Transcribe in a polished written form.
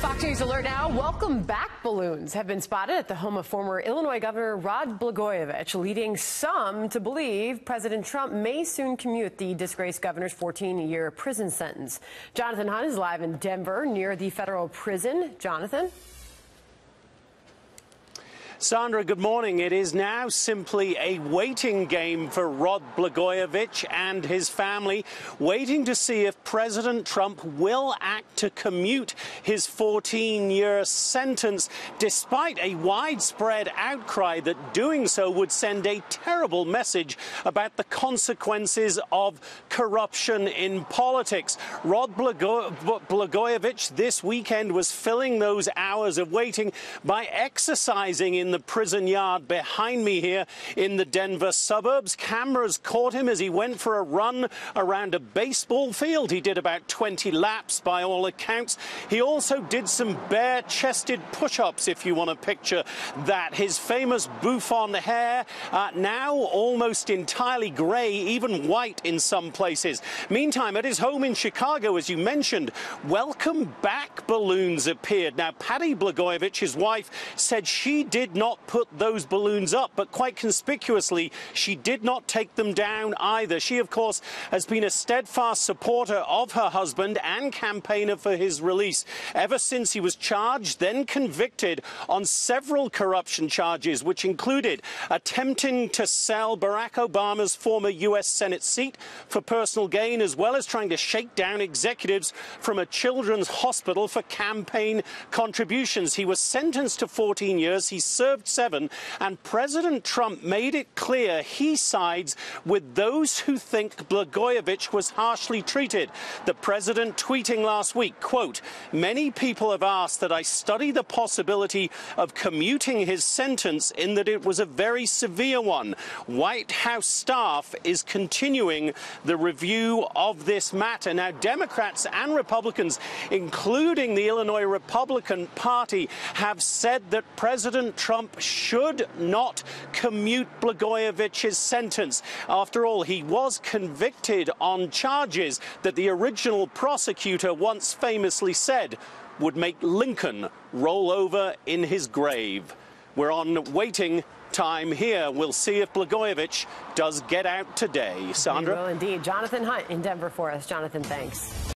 Fox News Alert now. Welcome back balloons have been spotted at the home of former Illinois Governor Rod Blagojevich, leading some to believe President Trump may soon commute the disgraced governor's 14-year prison sentence. Jonathan Hunt is live in Denver near the federal prison. Jonathan? Sandra, good morning. It is now simply a waiting game for Rod Blagojevich and his family, waiting to see if President Trump will act to commute his 14-year sentence, despite a widespread outcry that doing so would send a terrible message about the consequences of corruption in politics. Rod Blagojevich this weekend was filling those hours of waiting by exercising in the prison yard behind me here in the Denver suburbs. Cameras caught him as he went for a run around a baseball field. He did about 20 laps by all accounts. He also did some bare-chested push-ups, if you want to picture that. His famous bouffant hair, now almost entirely grey, even white in some places. Meantime, at his home in Chicago, as you mentioned, welcome back balloons appeared. Now, Patty Blagojevich, his wife, said she did not put those balloons up, but quite conspicuously, she did not take them down either. She, of course, has been a steadfast supporter of her husband and campaigner for his release ever since he was charged, then convicted on several corruption charges, which included attempting to sell Barack Obama's former U.S. Senate seat for personal gain, as well as trying to shake down executives from a children's hospital for campaign contributions. He was sentenced to 14 years. He served 7, and President Trump made it clear he sides with those who think Blagojevich was harshly treated. The president tweeting last week, quote, "Many people have asked that I study the possibility of commuting his sentence in that it was a very severe one. Whitehouse staff is continuing the review of this matter." Now, Democrats and Republicans, including the Illinois Republican Party, have said that President Trump should not commute Blagojevich's sentence. After all, he was convicted on charges that the original prosecutor once famously said would make Lincoln roll over in his grave. We're on waiting time here. We'll see if Blagojevich does get out today. Sandra? We will indeed. Jonathan Hunt in Denver for us. Jonathan, thanks.